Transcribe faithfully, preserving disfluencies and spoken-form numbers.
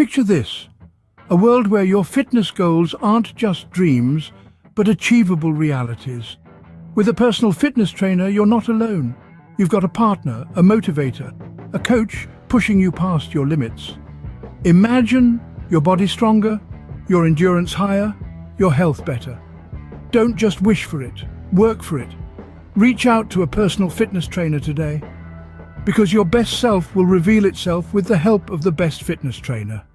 Picture this, a world where your fitness goals aren't just dreams, but achievable realities. With a personal fitness trainer, you're not alone. You've got a partner, a motivator, a coach pushing you past your limits. Imagine your body stronger, your endurance higher, your health better. Don't just wish for it, work for it. Reach out to a personal fitness trainer today, because your best self will reveal itself with the help of the best fitness trainer.